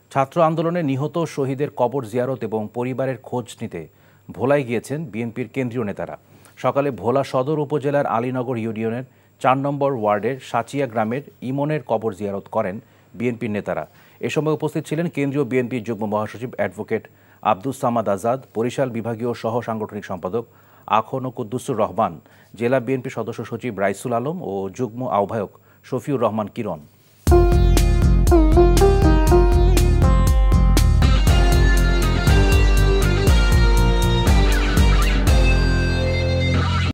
ছাত্র আন্দোলনে নিহত শহীদের কবর জিয়ারত এবং পরিবারের খোঁজ নিতে ভোলায় গিয়েছেন বিএনপির কেন্দ্রীয় নেতারা। সকালে ভোলা সদর উপজেলার আলীনগর ইউনিয়নের ৪ নম্বর ওয়ার্ডের সাচিয়া গ্রামের ইমনের কবর জিয়ারত করেন বিএনপির নেতারা। এ সময় উপস্থিত ছিলেন কেন্দ্রীয় বিএনপির যুগ্ম মহাসচিব অ্যাডভোকেট আব্দুস সামাদ আজাদ, বরিশাল বিভাগীয় সহ সাংগঠনিক সম্পাদক আখন ও কুদ্দুসুর রহমান, জেলা বিএনপি সদস্য সচিব রাইসুল আলম ও যুগ্ম আহ্বায়ক শফিউর রহমান কিরণ।